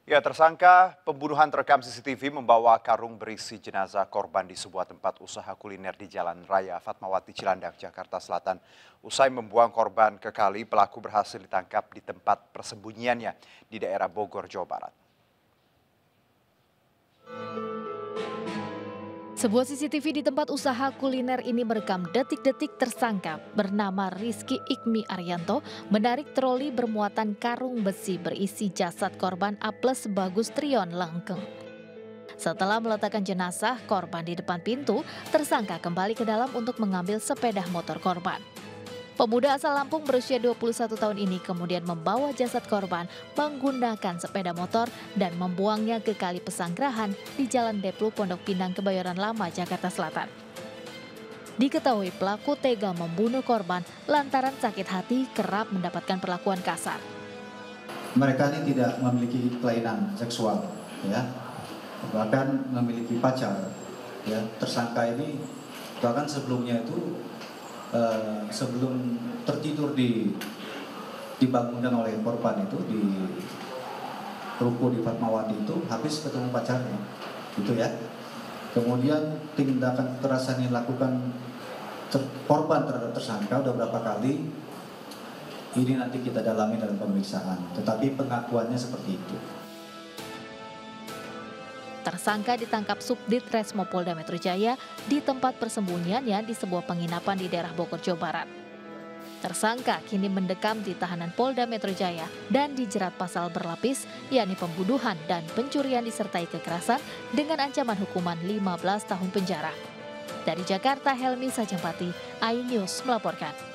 Ya, tersangka pembunuhan terekam CCTV membawa karung berisi jenazah korban di sebuah tempat usaha kuliner di Jalan Raya Fatmawati Cilandak, Jakarta Selatan. Usai membuang korban ke kali, pelaku berhasil ditangkap di tempat persembunyiannya di daerah Bogor, Jawa Barat. Sebuah CCTV di tempat usaha kuliner ini merekam detik-detik tersangka bernama Rizky Ikmi Arianto menarik troli bermuatan karung besi berisi jasad korban Aples Bagus Trion Langkeng. Setelah meletakkan jenazah korban di depan pintu, tersangka kembali ke dalam untuk mengambil sepeda motor korban. Pemuda asal Lampung berusia 21 tahun ini kemudian membawa jasad korban menggunakan sepeda motor dan membuangnya ke Kali Pesanggerahan di Jalan Deplu Pondok Pinang, Kebayoran Lama, Jakarta Selatan. Diketahui pelaku tega membunuh korban lantaran sakit hati kerap mendapatkan perlakuan kasar. Mereka ini tidak memiliki kelainan seksual, ya, bahkan memiliki pacar. Ya, tersangka ini bahkan sebelumnya itu sebelum tertidur dibangunkan oleh korban itu di ruko di Fatmawati itu habis ketemu pacarnya, gitu ya. Kemudian tindakan kekerasan yang dilakukan korban terhadap tersangka udah berapa kali, ini nanti kita dalami dalam pemeriksaan. Tetapi pengakuannya seperti itu. Tersangka ditangkap Subdit Resmo Polda Metro Jaya di tempat persembunyiannya di sebuah penginapan di daerah Bogor, Jawa Barat. Tersangka kini mendekam di tahanan Polda Metro Jaya dan dijerat pasal berlapis, yakni pembunuhan dan pencurian disertai kekerasan dengan ancaman hukuman 15 tahun penjara. Dari Jakarta, Helmi Sajampati, iNews melaporkan.